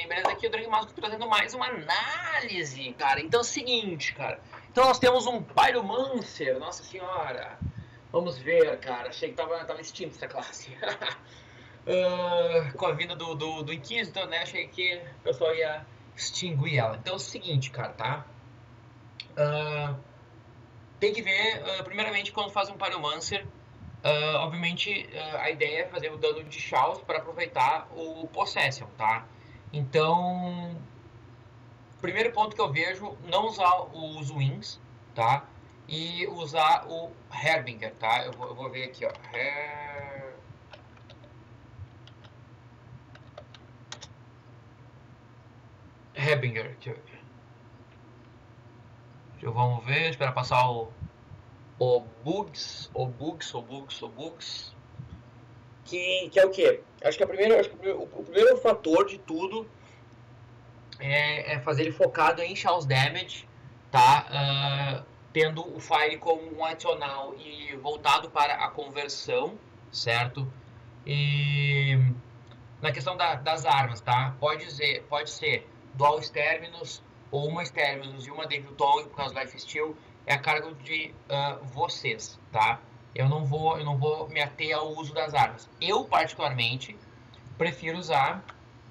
beleza? Aqui o Drake Masco trazendo mais uma análise, cara. Então é o seguinte, cara. Então nós temos um Pyromancer, nossa senhora. Vamos ver, cara. Achei que tava extinto essa classe. Com a vinda do Inquisitor, né? Achei que o pessoal ia extinguir ela. Então é o seguinte, cara, tá? Tem que ver, primeiramente, quando faz um Pyromancer. Obviamente, a ideia é fazer o dano de Chaos para aproveitar o Possession, tá? Então, primeiro ponto que eu vejo, não usar os Wings, tá? E usar o Herbinger, tá? Eu vou ver aqui, ó. Herbinger, vamos ver, esperar passar o Bugs, que é o quê? Acho que o primeiro fator de tudo é fazer ele focado em Chaos Damage, tá? Tendo o Fire como um adicional e voltado para a conversão, certo? E na questão das armas, tá? Pode ser Dual Exterminus ou uma Exterminus e uma Devil Tongue por causa do Life Steal, é a cargo de vocês, tá? Eu não vou me ater ao uso das armas. Eu, particularmente, prefiro usar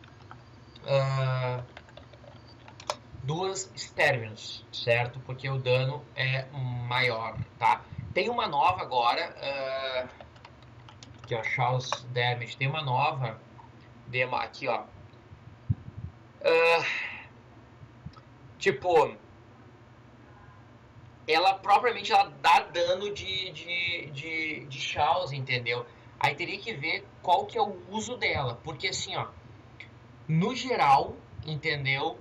duas Exterminus, certo? Porque o dano é maior, tá? Tem uma nova agora, que é a Chaos Damage. Tem uma nova demo aqui, ó. Tipo, ela propriamente ela dá dano de Chaos, entendeu? Aí teria que ver qual que é o uso dela, porque assim, ó, no geral, entendeu?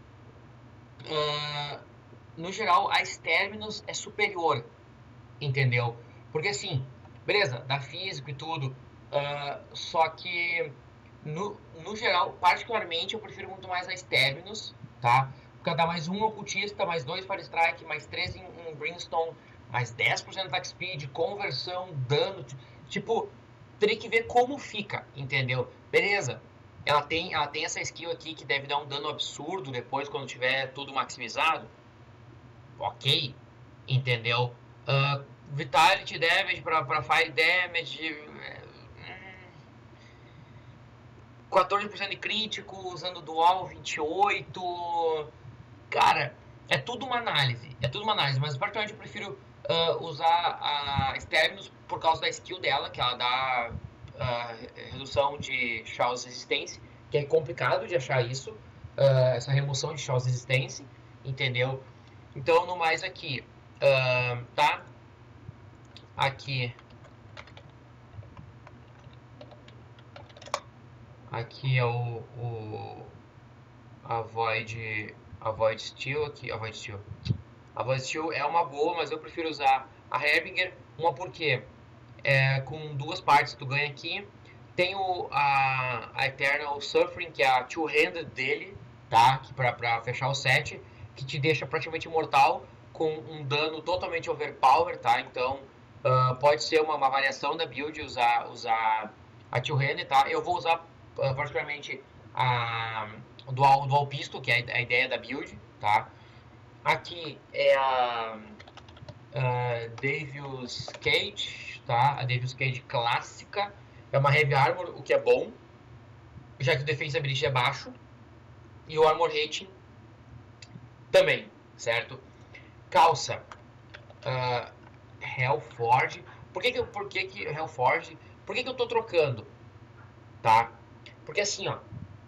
No geral, a Exterminus é superior, entendeu? Porque assim, beleza, dá físico e tudo, só que no geral, particularmente, eu prefiro muito mais a Exterminus, tá? Porque dá mais um ocultista, mais 2 Fire Strike, mais 3 em Brimstone, mais 10% de attack speed, conversão, dano. Tipo, teria que ver como fica, entendeu? Beleza, ela tem essa skill aqui que deve dar um dano absurdo depois quando tiver tudo maximizado. Ok, entendeu? Vitality Damage para Fire Damage. 14% de crítico, usando dual 28. Cara, é tudo uma análise. Mas particularmente eu prefiro usar a Exterminus por causa da skill dela, que ela dá redução de Chaos Resistência, que é complicado de achar isso, essa remoção de Chaos Resistência, entendeu? Então, no mais aqui, tá? Aqui é a Void Steel aqui, a Void Steel é uma boa, mas eu prefiro usar a Herbinger, uma porque com duas partes tu ganha aqui. Tem a Eternal Suffering, que é a two-handed dele, tá? Que pra fechar o set, que te deixa praticamente imortal, com um dano totalmente overpower, tá? Então, pode ser uma variação da build usar a two-handed, tá? Eu vou usar particularmente a Dual Pistol, que é a ideia da build, tá? Aqui é a Devil's Cage, tá? A Devil's Cage clássica. É uma Heavy Armor, o que é bom, já que o Defensibility é baixo. E o Armor Rating também, certo? Calça Hellforge. Por que Hellforge? Por que eu tô trocando? Tá? Porque assim, ó,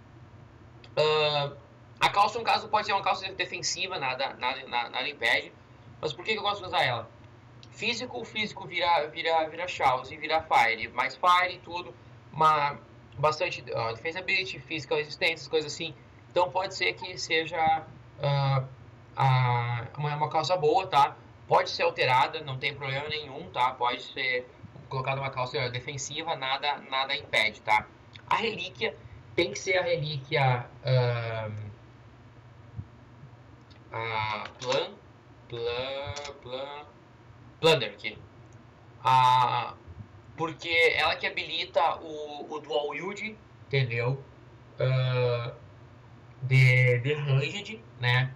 a calça, no caso, pode ser uma calça defensiva, nada impede. Mas por que eu gosto de usar ela? Físico vira Chaos e vira Fire. Mais Fire e tudo. Bastante defensibility, physical resistência, coisas assim. Então pode ser que seja uma calça boa, tá? Pode ser alterada, não tem problema nenhum, tá? Pode ser colocada uma calça defensiva, nada impede, tá? A relíquia tem que ser a relíquia Plunder aqui. Porque ela que habilita o Dual Wield, entendeu? de Ranged, né?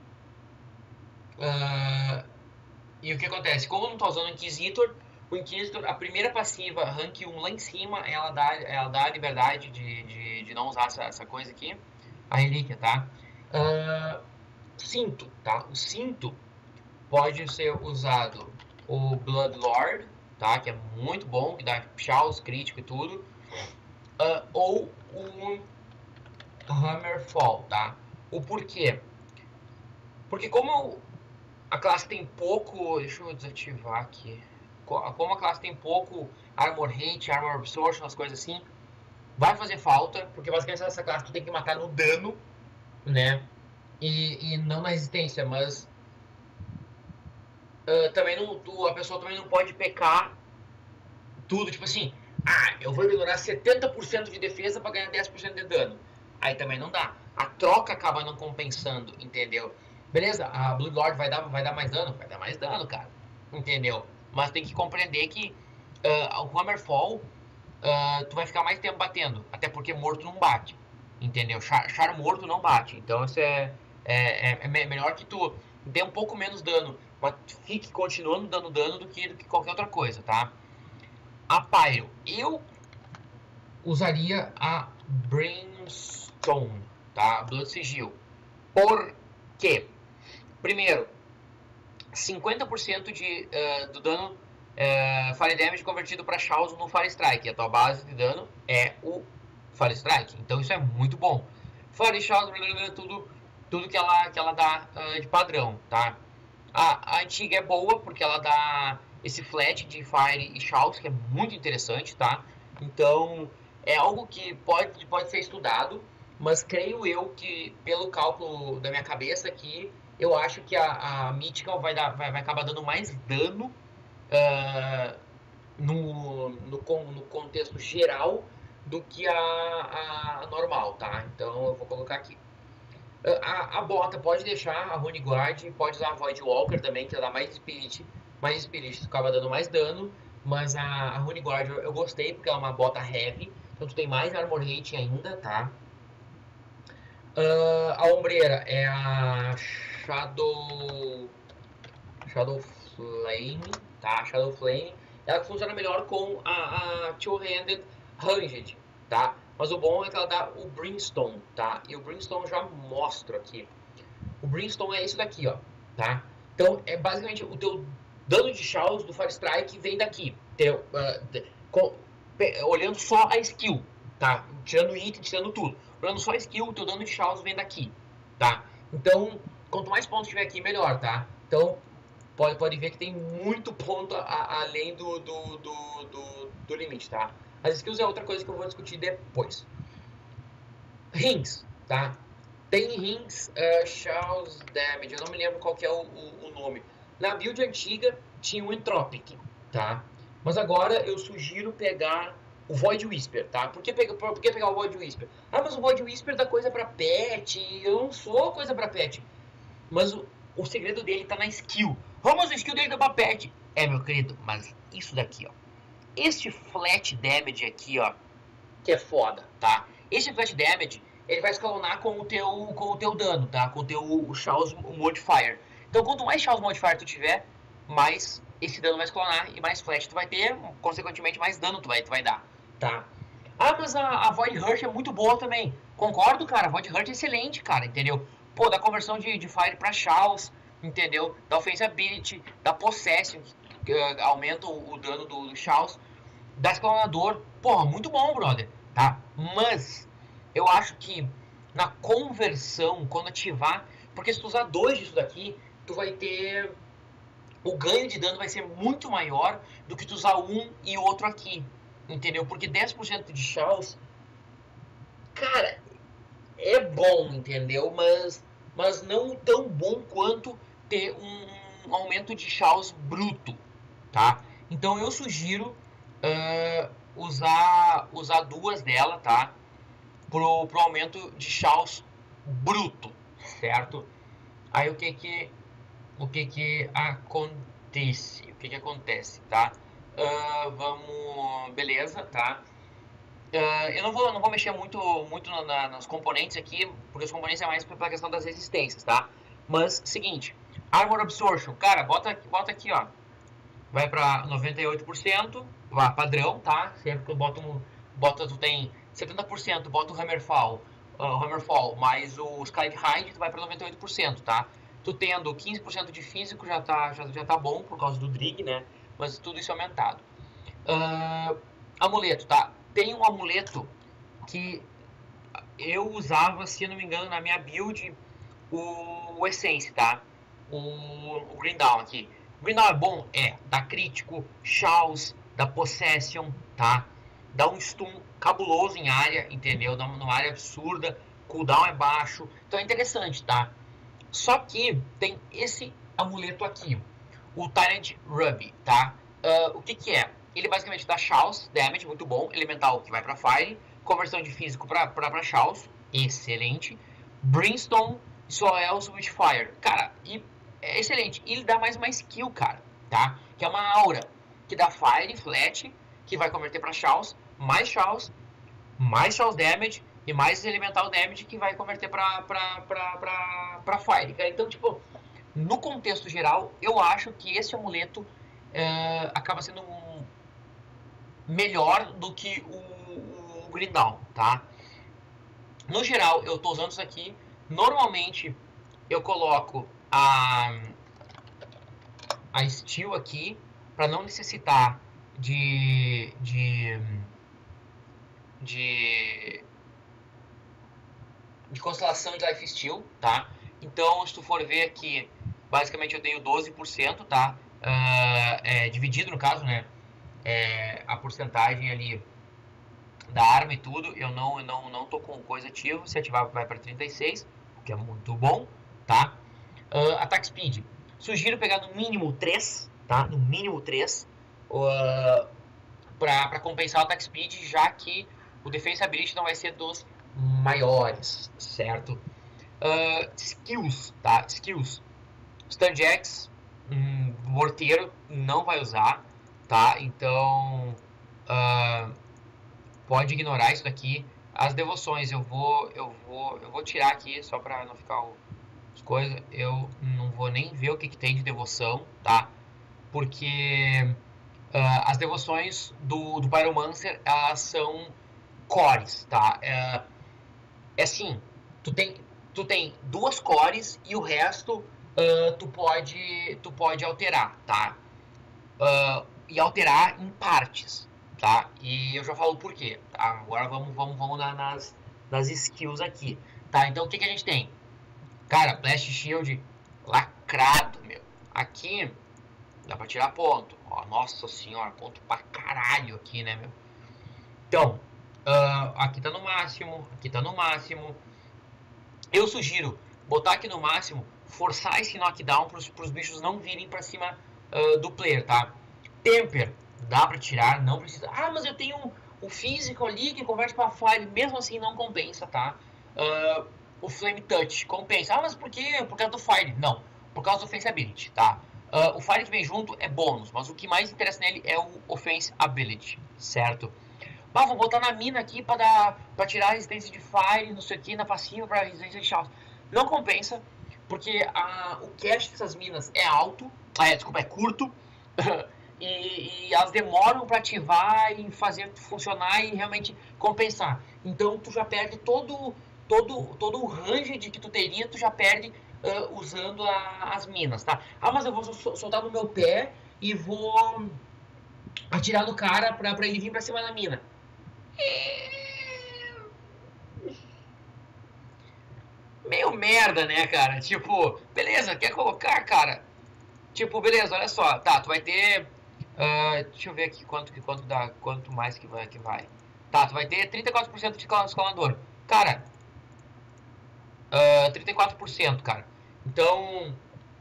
E o que acontece? Como eu não tô usando o Inquisitor, a primeira passiva, rank 1 lá em cima, ela dá a liberdade de não usar essa coisa aqui, a relíquia, tá? Cinto, tá? O cinto pode ser usado o Bloodlord, tá? Que é muito bom, que dá chaos crítico e tudo. Ou o Hammerfall, tá? O porquê? Porque como a classe tem pouco... Deixa eu desativar aqui. Como a classe tem pouco Armor Hate, Armor Absorption, as coisas assim, vai fazer falta, porque basicamente essa classe tu tem que matar no dano, né? E não na resistência, mas também não, a pessoa também não pode pecar tudo, tipo assim, eu vou ignorar 70% de defesa para ganhar 10% de dano. Aí também não dá. A troca acaba não compensando, entendeu? Beleza, a Blue Lord vai dar mais dano? Vai dar mais dano, cara. Entendeu? Mas tem que compreender que o Hammerfall, tu vai ficar mais tempo batendo. Até porque morto não bate. Entendeu? Char morto não bate. Então isso é melhor que tu dê um pouco menos dano, mas fique continuando dando dano do que qualquer outra coisa, tá? A Pyro. Eu usaria a Brimstone, tá? Blood Sigil. Por quê? Primeiro, 50% do dano Fire Damage convertido para Chaos no Fire Strike. A tua base de dano é o Fire Strike. Então isso é muito bom. Fire Chaos, tudo que ela dá de padrão, tá? A antiga é boa porque ela dá esse flat de Fire e Shouts, que é muito interessante, tá? Então, é algo que pode ser estudado, mas creio eu que, pelo cálculo da minha cabeça aqui, eu acho que a Mythical vai acabar dando mais dano uh, no contexto geral do que a normal, tá? Então, eu vou colocar aqui. A bota pode deixar, a Rune Guard, pode usar a Void Walker também, que dá mais Spirit acaba dando mais dano, mas a Rune Guard eu gostei porque ela é uma bota heavy, então tu tem mais Armor Rating ainda, tá? A ombreira é a Shadow Flame, tá? Shadow Flame, ela funciona melhor com a Two-Handed Ranged, tá? Mas o bom é que ela dá o Brimstone, tá? E o Brimstone já mostro aqui. O Brimstone é isso daqui, ó, tá? Então, é basicamente o teu dano de Chaos do Fire Strike vem daqui. Entendeu? Olhando só a skill, tá? Tirando o item, tirando tudo. Olhando só a skill, o teu dano de Chaos vem daqui, tá? Então, quanto mais pontos tiver aqui, melhor, tá? Então, pode ver que tem muito ponto além do limite, tá? As skills é outra coisa que eu vou discutir depois. Rings, tá? Tem rings Charles Damage, eu não me lembro qual que é o nome. Na build antiga tinha o Entropic, tá? Mas agora eu sugiro pegar o Void Whisper, tá? Por que pegar o Void Whisper? Mas o Void Whisper dá coisa pra pet, eu não sou coisa pra pet. Mas o segredo dele tá na skill. Mas o skill dele dá pra pet. Meu querido, mas isso daqui, ó. Este flat damage aqui, ó, que é foda, tá? Esse flash damage, ele vai escalonar com o teu dano, tá? Com o teu Chaos Modifier. Então, quanto mais Chaos Modifier tu tiver, mais esse dano vai escalonar e mais flash tu vai ter, consequentemente mais dano tu vai dar, tá? Mas a Void Rush é muito boa também. Concordo, cara, a Void Rush é excelente, cara, entendeu? Pô, dá conversão de Fire pra Chaos, entendeu? Dá Offense Ability, dá Possession, que aumenta o dano do Chaos. Dá escalonador, porra, muito bom, brother, tá? Mas eu acho que na conversão, quando ativar, porque se tu usar 2 disso daqui, tu vai ter o ganho de dano vai ser muito maior do que tu usar um e o outro aqui, entendeu? Porque 10% de Chaos, cara, é bom, entendeu? Mas não tão bom quanto ter um aumento de Chaos bruto, tá? Então eu sugiro usar duas dela, tá? Pro aumento de Chaos bruto, certo? Aí o que acontece? O que acontece, tá? Beleza, tá? eu não vou mexer muito nos componentes aqui, porque os componentes é mais pela questão das resistências, tá? Mas, seguinte, Armor Absorption, cara, bota aqui, ó. Vai pra 98%, padrão, tá? Sempre que eu tu tem 70%, bota o Hammerfall mais o Skype Hide, tu vai pra 98%, tá? Tu tendo 15% de físico já tá bom, por causa do Drig, né? Mas tudo isso é aumentado. Amuleto, tá? Tem um amuleto que eu usava, se eu não me engano, na minha build, o Essence, tá? O Green Dawn aqui. O Green Dawn é bom? É. Dá crítico, Shouse, dá Possession, tá? Dá um stun cabuloso em área, entendeu? Dá uma área absurda, cooldown é baixo. Então é interessante, tá? Só que tem esse amuleto aqui, o Tyrant Ruby, tá? O que é? Ele basicamente dá Shouse, damage, muito bom, elemental que vai pra Fire, conversão de físico pra Shouse, excelente. Brimstone, Soel's Witchfire, cara, e é excelente. E ele dá mais uma skill, cara, tá? Que é uma aura, que dá Fire, Flat, que vai converter pra Shouse, mais Shouse damage, e mais elemental damage que vai converter pra Fire, cara. Então, tipo, no contexto geral, eu acho que esse amuleto acaba sendo melhor do que o Green Dawn, tá? No geral, eu tô usando isso aqui. Normalmente, eu coloco a Steel aqui, para não necessitar de constelação de Life Steal, tá? Então, se tu for ver aqui, basicamente eu tenho 12%, tá? Dividido no caso, né? A porcentagem ali da arma e tudo, eu não tô com coisa ativa. Se ativar vai para 36, o que é muito bom, tá? Attack Speed, sugiro pegar no mínimo 3, tá? No mínimo 3, para compensar o Attack Speed, já que o Defense Ability não vai ser dos maiores, certo? Skills, tá? Skills. Stunjax, morteiro, não vai usar, tá? Então, pode ignorar isso daqui. As devoções, eu vou tirar aqui, só pra não ficar as coisas. Eu não vou nem ver o que tem de devoção, tá? Porque as devoções do Pyromancer, elas são cores, tá? Assim, tu tem 2 cores e o resto tu pode alterar, tá? E alterar em partes, tá? E eu já falo por quê. Tá? Agora vamos nas skills aqui, tá? Então o que a gente tem? Cara, Blast Shield lacrado, meu. Aqui dá pra tirar ponto. Ó, nossa senhora, ponto pra caralho aqui, né, meu? Então, aqui tá no máximo, aqui tá no máximo. Eu sugiro botar aqui no máximo, forçar esse knockdown pros bichos não virem pra cima do player, tá? Temper, dá pra tirar, não precisa. Ah, mas eu tenho o físico ali que converte pra Fire, mesmo assim não compensa, tá? O Flame Touch compensa. Ah, mas por quê? Por causa do Fire. Não, por causa do Offense Ability, tá? O Fire que vem junto é bônus, mas o que mais interessa nele é o Offense Ability, certo? Bah, vou botar na mina aqui pra tirar a resistência de Fire, não sei o que, na passiva pra resistência de Shout. Não compensa, porque o cache dessas minas é alto, é curto, e elas demoram para ativar e fazer funcionar e realmente compensar. Então tu já perde todo o range de que tu teria, tu já perde usando as minas, tá? Ah, mas eu vou soltar no meu pé e vou atirar no cara pra ele vir pra cima da mina. Meio merda, né, cara? Tipo, beleza, quer colocar, cara? Tipo, beleza, olha só. Tá, tu vai ter... deixa eu ver aqui quanto dá, quanto mais que vai. Tá, tu vai ter 34% de escalador. Cara, 34%, cara. Então,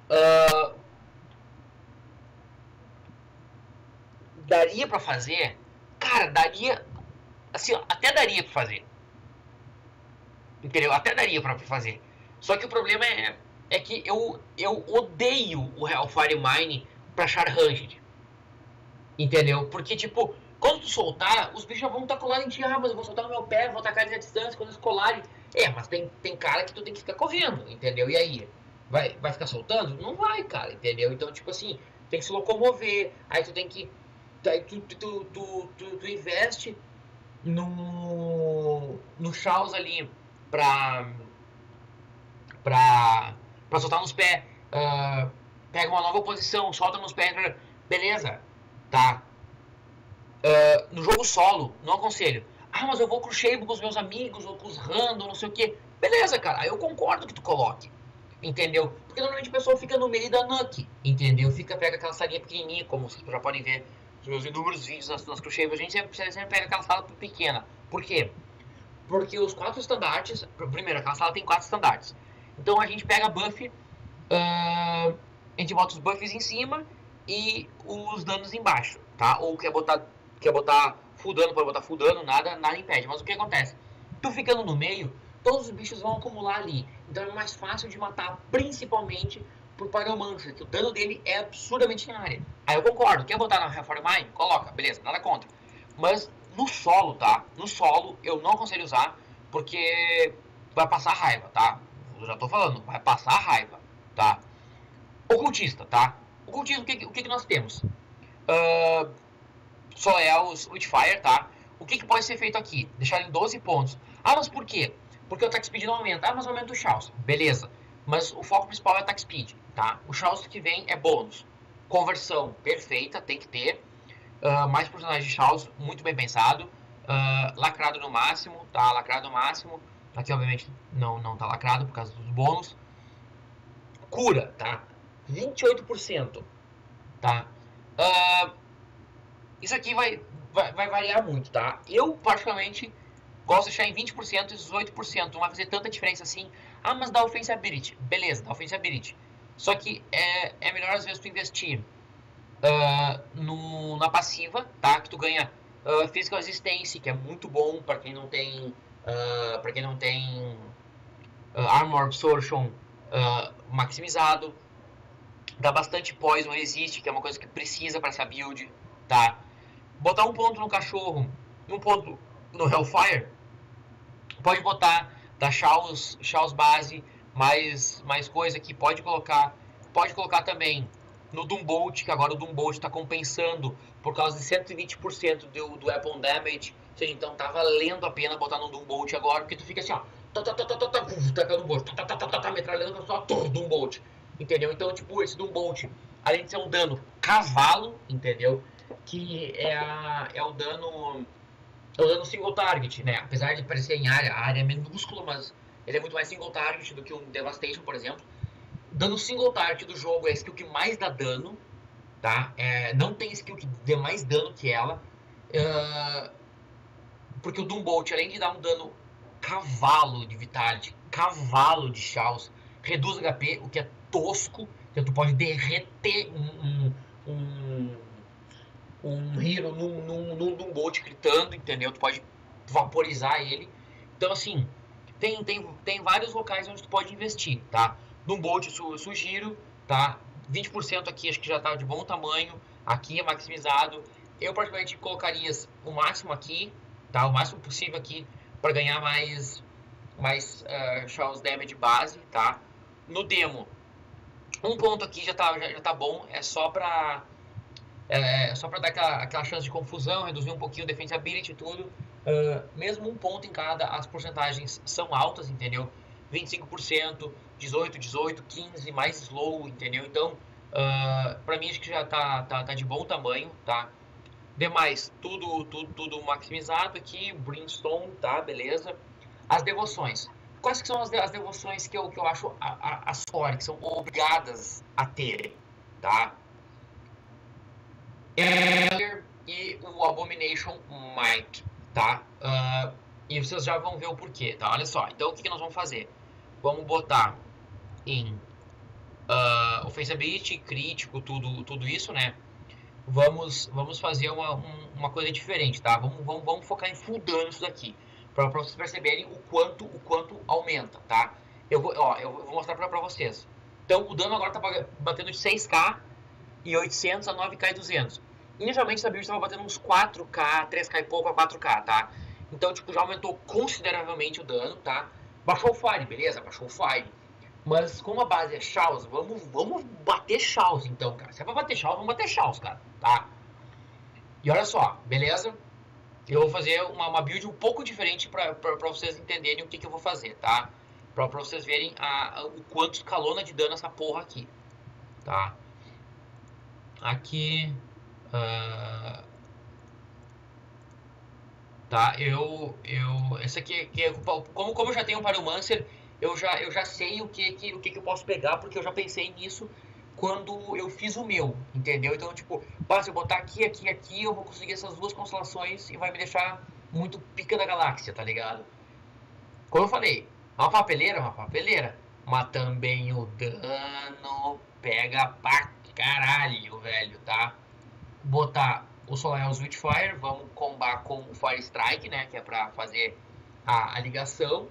daria pra fazer? Cara, daria... Assim, ó, até daria pra fazer. Entendeu? Até daria pra fazer. Só que o problema é que eu odeio o Hellfire Mine pra Char Ranged. Entendeu? Porque, tipo, Quando tu soltar, os bichos já vão estar colados em ti. Ah, mas eu vou soltar no meu pé, vou atacar eles à distância quando eles colarem. Mas tem cara que tu tem que ficar correndo, entendeu? E aí? Vai ficar soltando? Não vai, cara, entendeu? Então, tipo assim, tem que se locomover. Aí tu tem que... Aí tu investe no Chaos ali pra soltar nos pés. Pega uma nova posição, solta nos pés. Beleza, tá. No jogo solo, não aconselho. Ah, mas eu vou com o Shable com os meus amigos, ou com os random, não sei o que. Beleza, cara, aí eu concordo que tu coloque. Entendeu? Porque normalmente o pessoal fica no meio da Nuke, entendeu? Pega aquela salinha pequenininha, como vocês já podem ver nos meus inúmeros vídeos nas Crushable, a gente sempre pega aquela sala pequena. Por quê? Porque os 4 estandartes... Primeiro, aquela sala tem 4 estandartes. Então a gente pega buff, a gente bota os buffs em cima e os danos embaixo, tá? Ou quer botar full dano, pode botar full dano, nada impede. Mas o que acontece? Tu ficando no meio, todos os bichos vão acumular ali. Então é mais fácil de matar, principalmente pro Pyromancer, que o dano dele é absurdamente na área. Aí eu concordo, quer botar na Reform Mine? Coloca, beleza, nada contra. Mas no solo, tá? No solo eu não aconselho usar, porque vai passar raiva, tá? Eu já tô falando, vai passar raiva, tá? Ocultista, tá? Ocultismo, o que nós temos? Só é os Witchfire, tá? O que pode ser feito aqui? Deixar em 12 pontos. Ah, mas por quê? Porque o attack speed não aumenta. Ah, mas aumenta o Chaos. Beleza. Mas o foco principal é attack speed, tá? O Chaos que vem é bônus. Conversão perfeita, tem que ter. Mais personagens de Chaos, muito bem pensado. Lacrado no máximo, tá? Lacrado no máximo. Aqui, obviamente, não tá lacrado por causa dos bônus. Cura, tá? 28%, tá? Isso aqui vai variar muito, tá? Eu, particularmente, gosto de deixar em 20% e 18%. Não vai fazer tanta diferença assim. Ah, mas dá Offensive Ability. Beleza, dá Offensive Ability. Só que é melhor, às vezes, tu investir na passiva, tá? Que tu ganha Physical Resistance, que é muito bom para quem não tem... Armor Absorption maximizado. Dá bastante Poison Resist, que é uma coisa que precisa para essa build, tá? Botar um ponto no cachorro, um ponto no Hellfire, pode botar da Chaos base, mais coisa aqui, pode colocar também no Doombolt, que agora o Doombolt está compensando por causa de 120% do Weapon Damage, ou seja, então tá valendo a pena botar no Doombolt agora, porque tu fica assim, ó, tacando Bolt, metralhando só Doombolt, entendeu? Então, tipo, esse Doombolt, além de ser um dano cavalo, entendeu? Que é o dano single target, né? Apesar de parecer em área, a área é minúscula, mas ele é muito mais single target do que um Devastation, por exemplo. Dano single target do jogo é a skill que mais dá dano, tá? Não tem skill que dê mais dano que ela, porque o Doombolt, além de dar um dano cavalo de Vitality, cavalo de Chaos, reduz HP, o que é tosco, então tu pode derreter um hero num Doombolt gritando, entendeu? Tu pode vaporizar ele. Então, assim, tem vários locais onde tu pode investir, tá? Doombolt eu sugiro, tá? 20% aqui acho que já tá de bom tamanho. Aqui é maximizado. Eu, particularmente, colocaria o máximo aqui, tá? O máximo possível aqui para ganhar mais Chaos Damage base, tá? No demo, um ponto aqui já tá bom. É só pra dar aquela chance de confusão, reduzir um pouquinho o Defensibility e tudo. Mesmo um ponto em cada, as porcentagens são altas, entendeu? 25%, 18, 15, mais slow, entendeu? Então, pra mim acho que já tá de bom tamanho, tá? Demais, tudo maximizado aqui, Brimstone, tá? Beleza. As devoções. Quais que são as devoções que eu acho as core, que são obrigadas a terem, tá? E o Abomination Might, tá? E vocês já vão ver o porquê, tá? Olha só, então o que nós vamos fazer? Vamos botar em Offensibility, crítico, tudo isso, né? Vamos fazer uma coisa diferente, tá? Vamos focar em full dano isso daqui, para vocês perceberem o quanto aumenta, tá? Eu vou mostrar para vocês. Então, o dano agora tá batendo de 6k e 800 a 9k e 200. Inicialmente essa build estava batendo uns 4k, 3k e pouco a 4k, tá? Então, tipo, já aumentou consideravelmente o dano, tá? Baixou o fire, beleza? Baixou o fire. Mas como a base é Chaos, vamos bater Chaos então, cara. Se é pra bater Chaos, vamos bater Chaos, cara, tá? E olha só, beleza? Eu vou fazer uma build um pouco diferente pra vocês entenderem o que eu vou fazer, tá? Pra vocês verem o quanto escalona de dano essa porra aqui, tá? Aqui... tá, essa aqui, como eu já tenho um Pyromancer, eu já sei o que eu posso pegar, porque eu já pensei nisso quando eu fiz o meu, entendeu? Então, tipo, se eu botar aqui, eu vou conseguir essas duas constelações e vai me deixar muito pica da galáxia, tá ligado? Como eu falei, é uma papeleira, mas também o dano pega pra caralho, velho, tá? Botar o Solar Witchfire, vamos combar com o Fire Strike, né, que é pra fazer a ligação.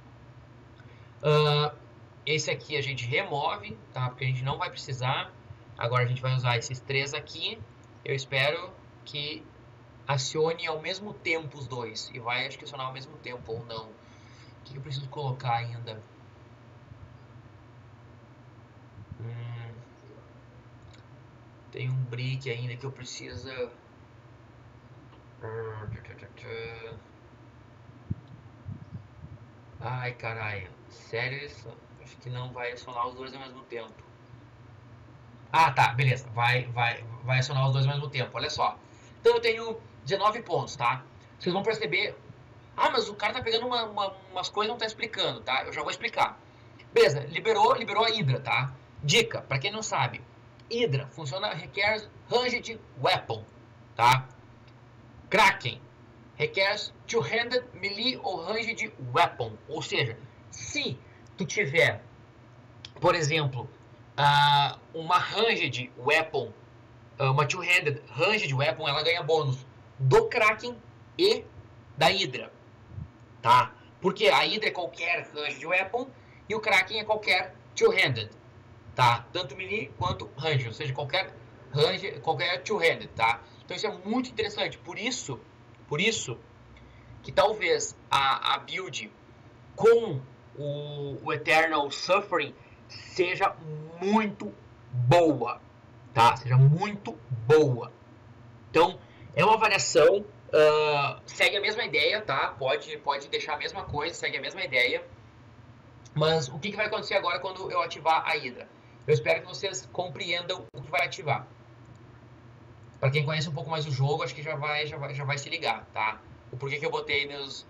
Esse aqui a gente remove, tá? Porque a gente não vai precisar. Agora a gente vai usar esses três aqui. Eu espero que acione ao mesmo tempo os dois. E vai, acho que acionar ao mesmo tempo ou não. O que eu preciso colocar ainda? Tem um brick ainda que eu preciso... Ai, caralho. Sério isso? Acho que não vai acionar os dois ao mesmo tempo. Ah, tá, beleza. Vai acionar os dois ao mesmo tempo. Olha só. Então eu tenho 19 pontos, tá? Vocês vão perceber... Ah, mas o cara tá pegando umas coisas e não tá explicando, tá? Eu já vou explicar. Beleza, liberou a Hydra, tá? Dica, pra quem não sabe. Hydra requer Ranged Weapon, tá? Kraken requer Two-Handed Melee ou Ranged Weapon. Ou seja, se tu tiver, por exemplo, uma Ranged Weapon, uma Two-Handed Ranged Weapon, ela ganha bônus do Kraken e da Hydra, tá? Porque a Hydra é qualquer Ranged Weapon e o Kraken é qualquer Two-Handed, tá? Tanto melee quanto Ranged, ou seja, qualquer Two-Handed, tá? Então isso é muito interessante, por isso que talvez a build com o Eternal Suffering seja muito boa, tá? Seja muito boa. Então, é uma variação, segue a mesma ideia, tá? Pode deixar a mesma coisa, segue a mesma ideia. Mas o que vai acontecer agora quando eu ativar a Hydra? Eu espero que vocês compreendam o que vai ativar. Para quem conhece um pouco mais o jogo, acho que já vai se ligar, tá? O porquê que eu botei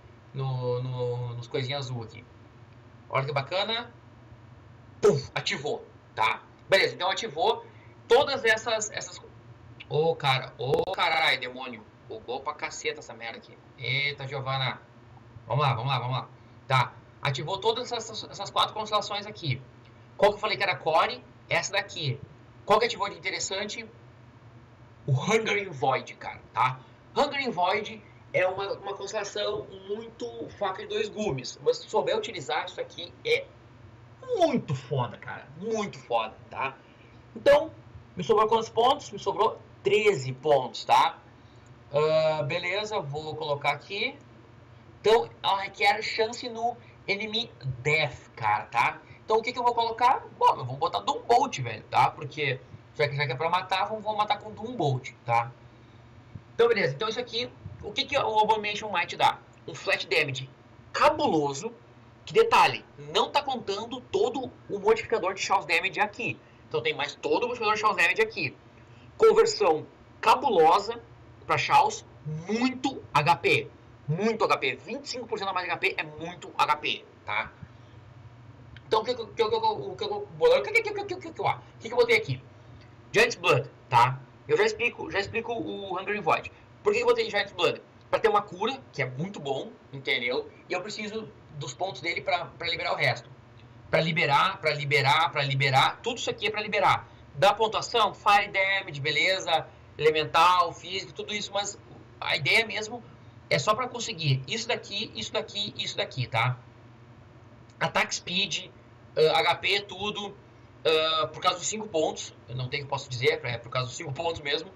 nos coisinhas azul aqui. Olha que bacana. Puf, ativou, tá? Beleza, então ativou todas essas... Ô, cara, caralho, demônio. Bugou pra caceta essa merda aqui. Eita, Giovana. Vamos lá. Tá, ativou todas essas 4 constelações aqui. Qual que eu falei que era core? Essa daqui. Qual que ativou de interessante? O Hungering Void, cara, tá? Hungering Void é uma constelação muito faca de 2 gumes. Mas se souber utilizar, isso aqui é muito foda, cara. Muito foda, tá? Então, me sobrou quantos pontos? Me sobrou 13 pontos, tá? Beleza, vou colocar aqui. Então, ela requer chance no Enemy Death, cara, tá? Então, o que eu vou colocar? Bom, eu vou botar Doom Bolt, velho, tá? Porque já que é pra matar, vamos matar com Doom Bolt, tá? Então, beleza. Então, isso aqui, o que o Abomination Might dá? Um flat damage cabuloso. Que detalhe, não tá contando todo o modificador de Chaos Damage aqui. Então, tem mais todo o modificador de Chaos Damage aqui. Conversão cabulosa pra Chaos, muito HP. Muito HP. 25% a mais de HP é muito HP, tá? Então, o que eu botei aqui? Giant's Blood, tá? Eu já explico o Hungering Void. Por que eu botei Giant's Blood? Pra ter uma cura, que é muito bom, entendeu? E eu preciso dos pontos dele pra liberar o resto. Pra liberar, tudo isso aqui é pra liberar. Da pontuação, Fire Damage, beleza, Elemental, Físico, tudo isso, mas a ideia mesmo é só pra conseguir isso daqui, tá? Attack Speed, HP, tudo... por causa dos 5 pontos, eu não tenho o que posso dizer, é por causa dos 5 pontos mesmo.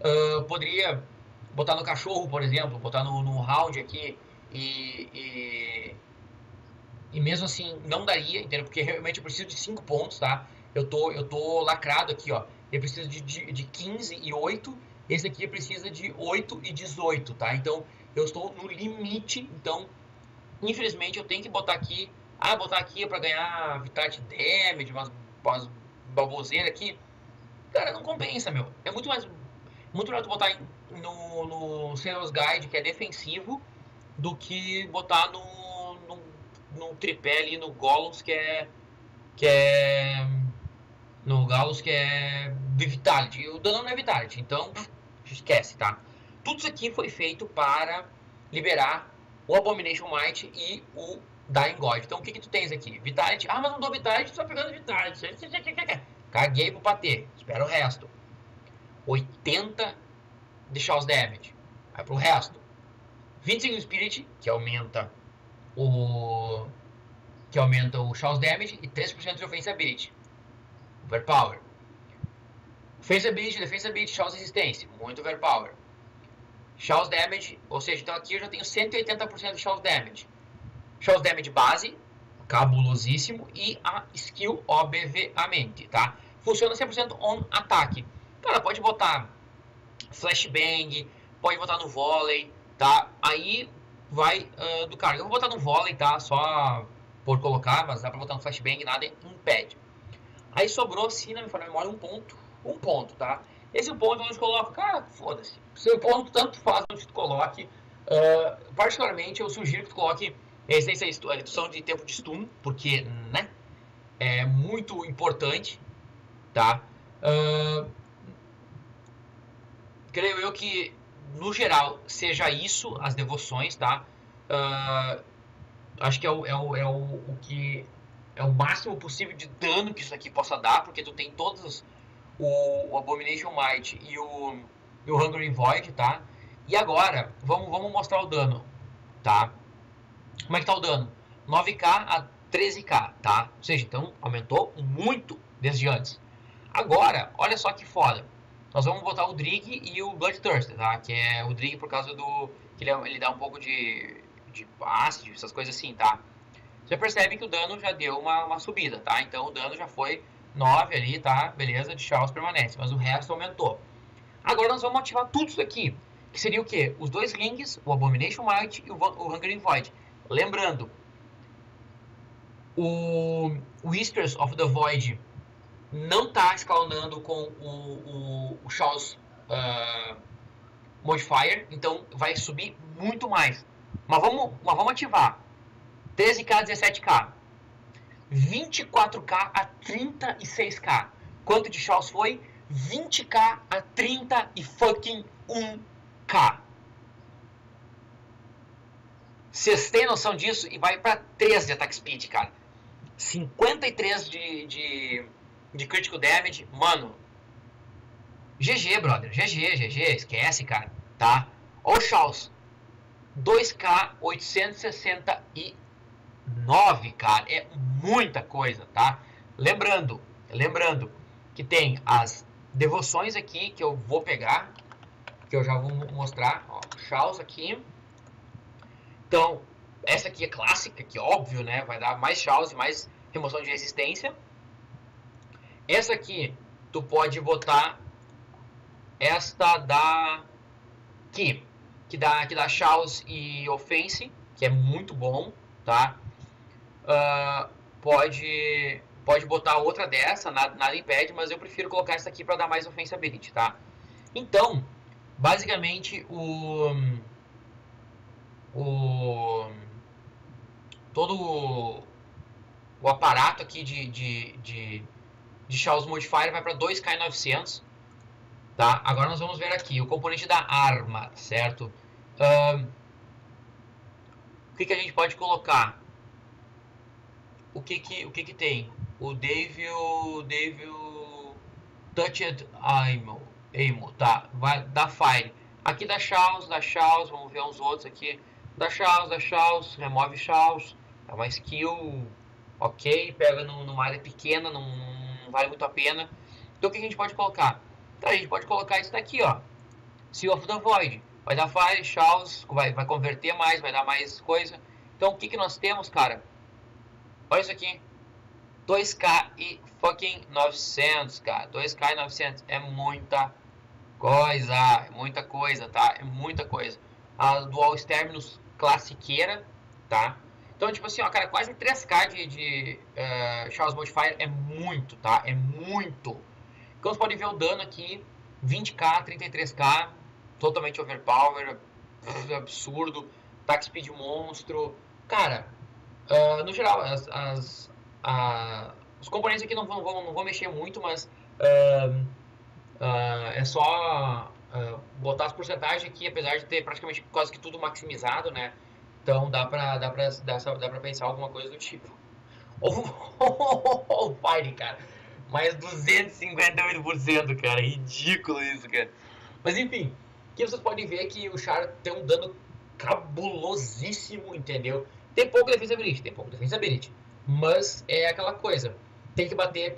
Poderia botar no cachorro, por exemplo, botar no round aqui e, e mesmo assim não daria, entendeu? Porque realmente eu preciso de 5 pontos, tá? Eu tô lacrado aqui, ó. Eu preciso de 15 e 8. Esse aqui precisa de 8 e 18, tá? Então eu estou no limite. Então, infelizmente, eu tenho que botar aqui. Ah, botar aqui pra ganhar Vitality Damage, umas baboseiras aqui. Cara, não compensa, meu. É muito melhor tu botar no Sales Guide, que é defensivo, do que botar no tripé ali no Golos, que é no Galos, que é de Vitality. O dano não é Vitality, então esquece, tá? Tudo isso aqui foi feito para liberar o Abomination Might e o Dying God. Então o que tu tens aqui? Vitality. Ah, mas não dou Vitality, tu tá pegando Vitality. Caguei pro bater. Espera o resto. 80 de Chaos Damage. Vai pro resto. 25 Spirit, que aumenta o Chaos Damage, e 3% de Offense Ability. Overpower. Offense Ability, Defense Ability, Chaos Resistência. Muito Overpower. Chaos Damage, ou seja, então aqui eu já tenho 180% de Chaos Damage. Chaos Damage base, cabulosíssimo, e a skill, obviamente, tá? Funciona 100% on ataque. Cara, pode botar Flashbang, pode botar no Volley, tá? Aí vai do cara. Eu vou botar no Volley, tá? Só por colocar, mas dá pra botar no Flashbang, nada impede. Aí sobrou, se não me falha a memória, um ponto, tá? Esse ponto onde coloca, cara, foda-se. Seu ponto tanto faz onde tu coloque. Particularmente, eu sugiro que tu coloque a redução de tempo de stun, porque, né, é muito importante, tá? Creio eu que, no geral, seja isso as devoções, tá? Acho que o que é o máximo possível de dano que isso aqui possa dar, porque tu tem todos o Abomination Might e o Hungering Void, tá? E agora, vamos mostrar o dano, tá? Como é que tá o dano? 9k a 13k, tá? Ou seja, então aumentou muito desde antes. Agora, olha só que foda. Nós vamos botar o Drig e o Bloodthirster, tá? Que é o Drig por causa do... que ele dá um pouco de ácido, essas coisas assim, tá? Você percebe que o dano já deu uma subida, tá? Então o dano já foi 9 ali, tá? Beleza, de Chaos permanece, mas o resto aumentou. Agora nós vamos ativar tudo isso aqui, que seria o quê? Os dois rings, o Abomination Might e o Hungering Void. Lembrando, o Whispers of the Void não está escalonando com o Chaos Modifier, então vai subir muito mais. Mas vamos ativar. 13k, 17k. 24k a 36k. Quanto de Chaos foi? 20k a 31k. Vocês têm noção disso? E vai pra 3 de attack speed, cara. 53 de critical damage. Mano, GG, brother. GG. Esquece, cara. Tá? Ó o Chaos. 2k 869, cara. É muita coisa, tá? Lembrando que tem as devoções aqui que eu vou pegar, que eu já vou mostrar. Ó, Chaos aqui. Então, essa aqui é clássica, que óbvio, né? Vai dar mais Chaos e mais remoção de resistência. Essa aqui, tu pode botar esta daqui, que dá Chaos e Offense, que é muito bom, tá? Pode botar outra dessa, nada impede, mas eu prefiro colocar essa aqui para dar mais Offense Ability, tá? Então, basicamente, todo o aparato aqui de Chaos Modifier vai para 2k900, tá? Agora nós vamos ver aqui o componente da arma, certo? O que a gente pode colocar? O que tem? O Devil Touched Ammo, tá? Vai dar Fire. Aqui dá Chaos, vamos ver uns outros aqui. Dá Chaos, remove Chaos. É uma skill ok, pega numa área pequena, não vale muito a pena. Então o que a gente pode colocar? Então, a gente pode colocar isso daqui, ó. Seal of the Void. Vai dar Fire, Chaos, vai converter mais, vai dar mais coisa. Então o que nós temos, cara? Olha isso aqui. 2k e fucking 900, cara. 2k e 900 é muita coisa, tá? É muita coisa. A Dual Exterminus classiqueira, tá? Então, tipo assim, ó, cara, quase 3k de Chaos Modifier é muito, tá? É muito. Então, você pode ver o dano aqui, 20k, 33k, totalmente overpower, absurdo, ataque speed monstro. Cara, no geral, os componentes aqui não vão mexer muito, mas é só botar as porcentagens aqui, apesar de ter praticamente quase que tudo maximizado, né? Então dá pra pensar alguma coisa do tipo. O Fire, cara. Mais 258%, cara. Ridículo isso, cara. Mas enfim, aqui vocês podem ver que o Char tem um dano cabulosíssimo, entendeu? Tem pouco defensibility, mas é aquela coisa. Tem que bater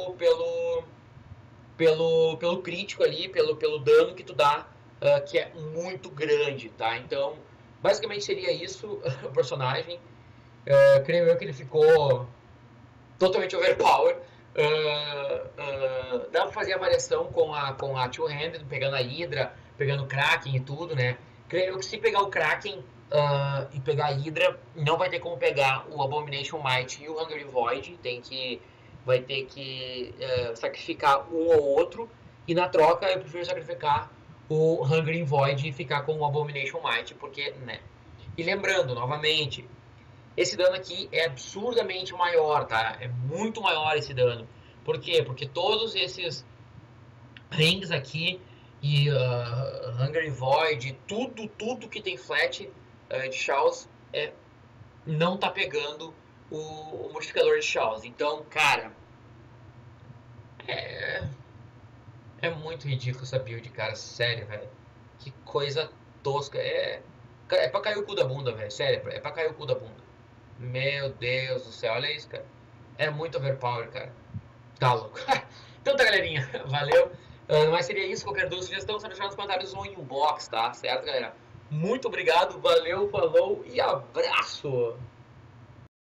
pelo crítico ali, pelo dano que tu dá, que é muito grande, tá? Então, basicamente seria isso o personagem. Creio eu que ele ficou totalmente overpower. Dá pra fazer a variação com a Two-Handed, pegando a Hydra, pegando o Kraken e tudo, né? Creio que se pegar o Kraken e pegar a Hydra, não vai ter como pegar o Abomination Might e o Hungry Void. Vai ter que sacrificar um ou outro. E na troca eu prefiro sacrificar o Hungry Void e ficar com o Abomination Might, porque, né? E lembrando, novamente, esse dano aqui é absurdamente maior, tá? É muito maior esse dano. Por quê? Porque todos esses rings aqui e Hungry Void, tudo que tem flat de Chaos não tá pegando o modificador de Chaos. Então, cara, é muito ridículo essa build, cara. Sério, velho. Que coisa tosca. É pra cair o cu da bunda, velho. Sério, é pra cair o cu da bunda. Meu Deus do céu, olha isso, cara. É muito overpower, cara. Tá louco. Então tá, galerinha. Valeu. Mas seria isso. Qualquer dúvida, sugestão, só deixar nos comentários ou inbox, tá? Certo, galera? Muito obrigado, valeu, falou e abraço!